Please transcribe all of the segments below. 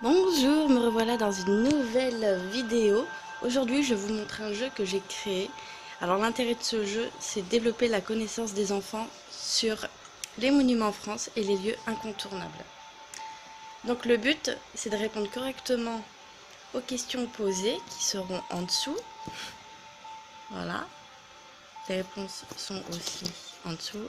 Bonjour, me revoilà dans une nouvelle vidéo. Aujourd'hui, je vais vous montrer un jeu que j'ai créé. Alors l'intérêt de ce jeu, c'est développer la connaissance des enfants sur les monuments en France et les lieux incontournables. Donc le but, c'est de répondre correctement aux questions posées qui seront en dessous. Voilà. Les réponses sont aussi en dessous.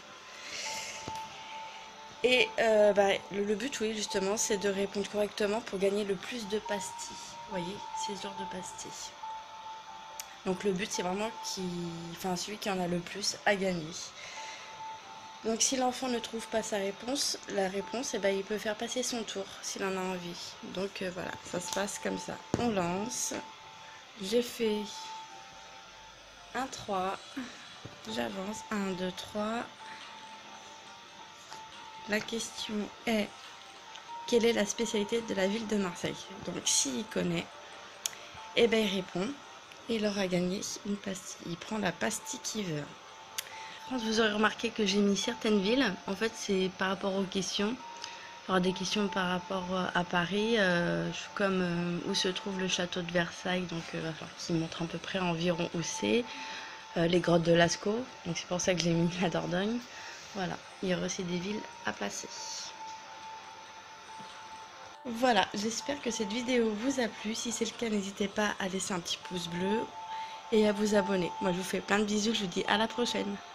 Et le but, oui, justement, c'est de répondre correctement pour gagner le plus de pastilles. Vous voyez, ces genres de pastilles. Donc le but, c'est vraiment celui qui en a le plus à gagner. Donc si l'enfant ne trouve pas la réponse, il peut faire passer son tour s'il en a envie. Donc voilà, ça se passe comme ça. On lance. J'ai fait 1, 3. J'avance. 1, 2, 3. La question est: quelle est la spécialité de la ville de Marseille? Donc s'il connaît, il répond et il aura gagné une pastille. Il prend la pastille qu'il veut. Vous aurez remarqué que j'ai mis certaines villes. En fait, c'est par rapport aux questions. Alors des questions par rapport à Paris, comme où se trouve le château de Versailles, donc il va falloir qu'il montre à peu près environ où c'est. Les grottes de Lascaux, donc c'est pour ça que j'ai mis la Dordogne. Voilà, il y aura aussi des villes à placer. Voilà, j'espère que cette vidéo vous a plu. Si c'est le cas, n'hésitez pas à laisser un petit pouce bleu et à vous abonner. Moi, je vous fais plein de bisous, je vous dis à la prochaine.